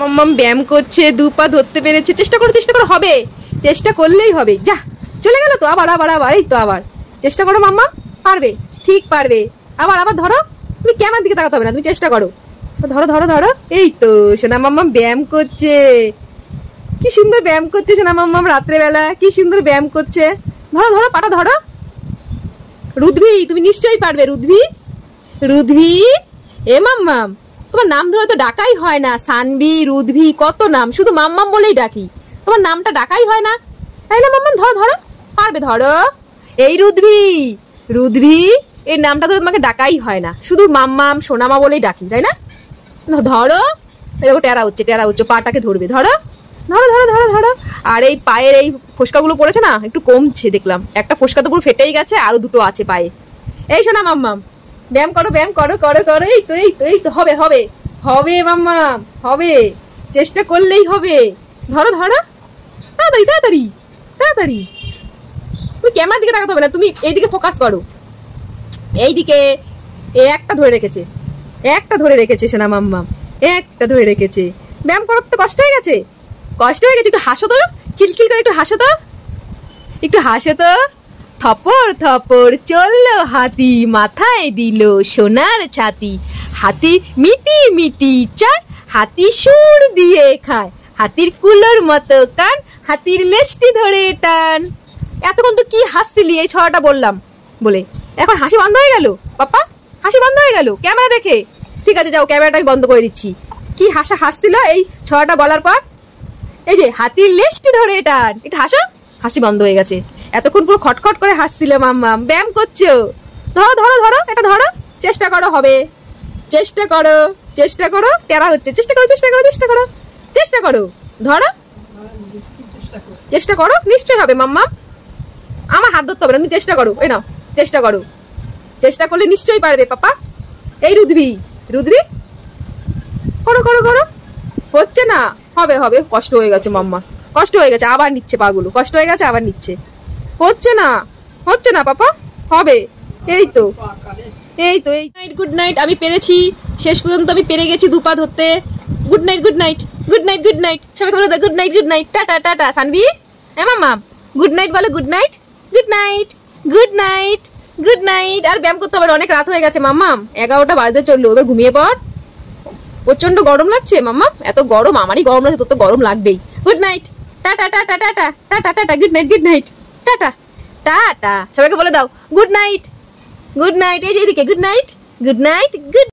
মাম্মাম ব্যায়াম করছে, দু পা ধরতে পেরেছে। চেষ্টা করো, হবে, চেষ্টা করলেই হবে। যা, চলে গেল তো, আবার আবার আবার, এই তো আবার চেষ্টা করো মাম্মাম, পারবে, ঠিক পারবে। আবার আবার ধরো, তুমি ক্যামেরার দিকে তাকাতে হবে না, তুমি চেষ্টা করো। ধরো ধরো ধরো, এই তো সোনা মাম্মাম ব্যায়াম করছে, কি সুন্দর ব্যায়াম করছে সোনা মাম্মাম, রাত্রেবেলা কি সুন্দর ব্যায়াম করছে। ধরো ধরো, পাটা ধরো। রুদ্ভি, তুমি নিশ্চয়ই পারবে। রুদ্ভি, রুদ্ভি, এ মাম্মাম, তোমার নাম ধরে তো ডাকাই হয় না। সানভি, রুদ্ভি, কত নাম, শুধু মাম্মাম বলেই ডাকি, তোমার নামটা ডাকাই হয় না, তাই না মাম্মাম? ধরো ধরো, পারবে, ধরো। এই রুদ্ভি, রুদ্ভি, এই নামটা ধরে তোমাকে ডাকাই হয় না, শুধু মাম্মাম সোনামা বলেই ডাকি, তাই না? ধরো, দেখো টেরা হচ্ছে, পাটাকে ধরবে, ধরো ধরো ধরো ধরো ধরো। আর এই পায়ের এই ফোসকাগুলো পড়েছে না, একটু কমছে দেখলাম, একটা ফোসকা তো পুরো ফেটেই গেছে, আরো দুটো আছে পায়ে। এই শোনা মাম্মাম, ব্যায়াম করো, ব্যায়াম করো করো করো, এই তো এই তো এই তো, হবে হবে হবে মাম্মাম, হবে, চেষ্টা করলেই হবে। ধরো ধরো, তাড়াতাড়ি তাড়াতাড়ি তাড়াতাড়ি, তুমি ক্যামেরার দিকে তাকাতে হবে না, তুমি এইদিকে ফোকাস করো, এইদিকে। একটা ধরে রেখেছে, একটা ধরে রেখেছে সোনা মাম্মাম, একটা ধরে রেখেছে। ব্যায়াম করার তো কষ্ট হয়ে গেছে, কষ্ট হয়ে গেছে, একটু হাসো তো, খিলখিল করে একটু হাসো তো, একটু হাসো তো। থপর থপর চললো হাতি, মাথায় দিল সোনার ছাতি। হাতি মিটি মিটি চায়, হাতি সুর দিয়ে খায়। হাতির কুলোর মতো কান, হাতির লেজটি ধরে টান। এতক্ষণ তো কি হাসছিলি, এই ছড়াটা বললাম বলে, এখন হাসি বন্ধ হয়ে গেল পাপা, হাসি বন্ধ হয়ে গেল ক্যামেরা দেখে। ঠিক আছে যাও, ক্যামেরাটা আমি বন্ধ করে দিচ্ছি। কি হাসছিল এই ছড়াটা বলার পর? এই যে হাতির লেজটি ধরে টান, একটু হাসো, হাসি বন্ধ হয়ে গেছে। এতক্ষণ পুরো খটখট করে হাসছিল মাম্মাম, ব্যায়াম করছো। ধরো ধরো ধরো, এটা ধরো, চেষ্টা করো, হবে, চেষ্টা করো, চেষ্টা করো, টেরা হচ্ছে, চেষ্টা করো চেষ্টা করো চেষ্টা করো চেষ্টা করো, ধরো, চেষ্টা করো, নিশ্চয় হবে মাম্মাম। আমার হাত ধরতে হবে না, তুমি চেষ্টা করো, এই নাও, চেষ্টা করো, চেষ্টা করলে নিশ্চয়ই পারবে পাপা। এই রুদ্ভি, রুদ্ভি, করো করো করো, হচ্ছে না, হবে হবে, কষ্ট হয়ে গেছে মাম্মা, কষ্ট হয়ে গেছে, আবার নিচ্ছে পাগুলো, কষ্ট হয়ে গেছে, আবার নিচ্ছে, হচ্ছে না, হচ্ছে না পাপা, হবে, এই তো এই তো। এই নাইট, গুড নাইট, আমি পেরেছি, শেষ পর্যন্ত আমি পেরে গেছি দুপা ধরতে। Good night good night good night good night, সবাইকে বলে দাও গুড নাইট গুড নাইট, টাটা টাটা। সানভি, হ্যাঁ মাম্মাম, গুড নাইট বলো, good night good night good night good night. আর ব্যায়াম করতে হবে, অনেক রাত হয়ে গেছে মাম্মাম, 11টা বাজতে চললো, এবার ঘুমিয়ে পড়। প্রচন্ড গরম লাগছে মাম্মা, এত গরম, আমারই গরম লাগছে, তোর তো গরম লাগবেই। গুড নাইট, টাটা টাটা টাটা টাটা টাটা, গুড নাইট গুড নাইট, টাটা টাটা, সবাইকে বলে দাও গুড নাইট গুড নাইট। এই যে এদিকে, good night good night good